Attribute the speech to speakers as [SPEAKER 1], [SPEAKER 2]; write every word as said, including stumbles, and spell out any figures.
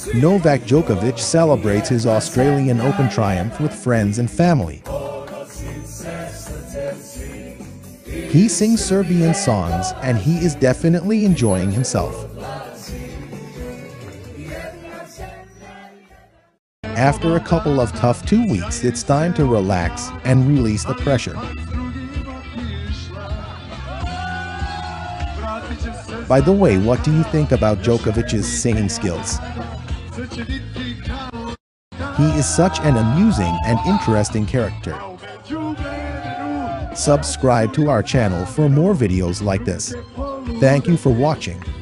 [SPEAKER 1] Novak Djokovic celebrates his Australian Open triumph with friends and family. He sings Serbian songs and he is definitely enjoying himself. After a couple of tough two weeks, it's time to relax and release the pressure. By the way, what do you think about Djokovic's singing skills? He is such an amusing and interesting character. Subscribe to our channel for more videos like this. Thank you for watching.